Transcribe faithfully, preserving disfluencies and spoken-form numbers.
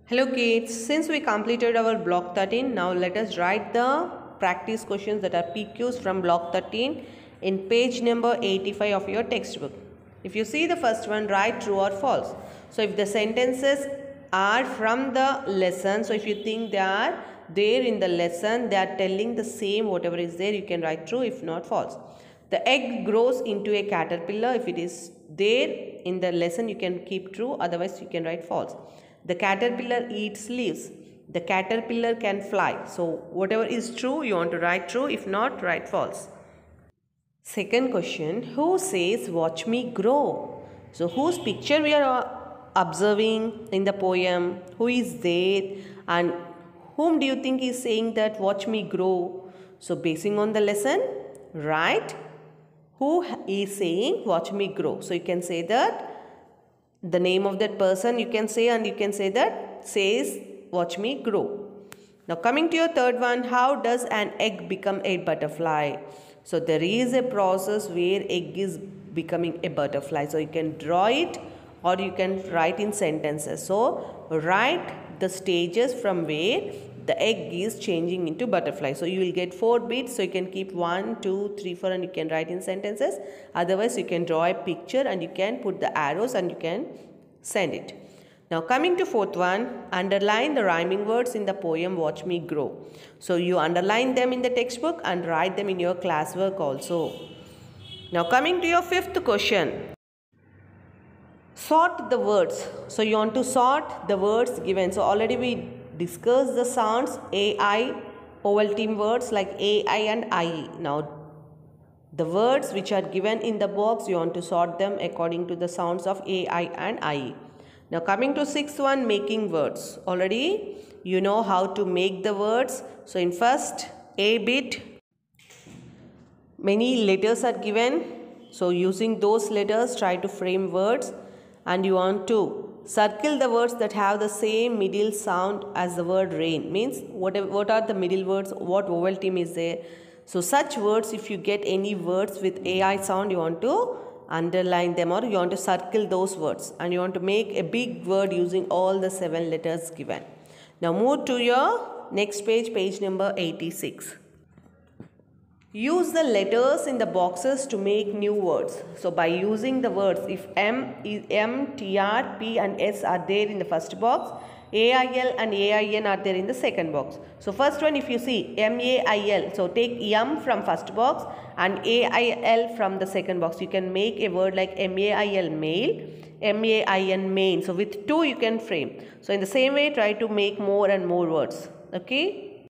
Hello kids, since we completed our block thirteen, now let us write the practice questions that are P Qs from block thirteen in page number eighty-five of your textbook. If you see the first one, write true or false. So if the sentences are from the lesson, so if you think they are there in the lesson, they are telling the same whatever is there, you can write true, if not false. The egg grows into a caterpillar. If it is there in the lesson, you can keep true, otherwise you can write false. The caterpillar eats leaves. The caterpillar can fly. So whatever is true, you want to write true. If not, write false. Second question, who says watch me grow? So whose picture we are observing in the poem? Who is there? And whom do you think is saying that watch me grow? So basing on the lesson, write who is saying watch me grow. So you can say that the name of that person you can say, and you can say that says watch me grow. Now coming to your third one, how does an egg become a butterfly? So there is a process where egg is becoming a butterfly. So you can draw it or you can write in sentences. So write the stages from where the egg is changing into butterfly. So you will get four bits. So you can keep one, two, three, four and you can write in sentences. Otherwise you can draw a picture and you can put the arrows and you can send it. Now coming to fourth one, underline the rhyming words in the poem Watch Me Grow. So you underline them in the textbook and write them in your classwork also. Now coming to your fifth question. Sort the words. So you want to sort the words given. So already we discussed the sounds A I, Ovaltine words like A I and I E. Now the words which are given in the box, you want to sort them according to the sounds of A I and I E. Now coming to sixth one, making words. Already you know how to make the words. So in first A bit, many letters are given. So using those letters, try to frame words. And you want to circle the words that have the same middle sound as the word rain. Means what, what are the middle words, what Ovaltine is there. So such words, if you get any words with A I sound, you want to underline them or you want to circle those words. And you want to make a big word using all the seven letters given. Now move to your next page, page number eighty-six. Use the letters in the boxes to make new words. So by using the words, if M, M, T, R, P and S are there in the first box, A I L and A I N are there in the second box. So first one, if you see M A I L, so take M from first box and A I L from the second box. You can make a word like M A I L male, M A I N main. So with two you can frame. So in the same way, try to make more and more words. Okay.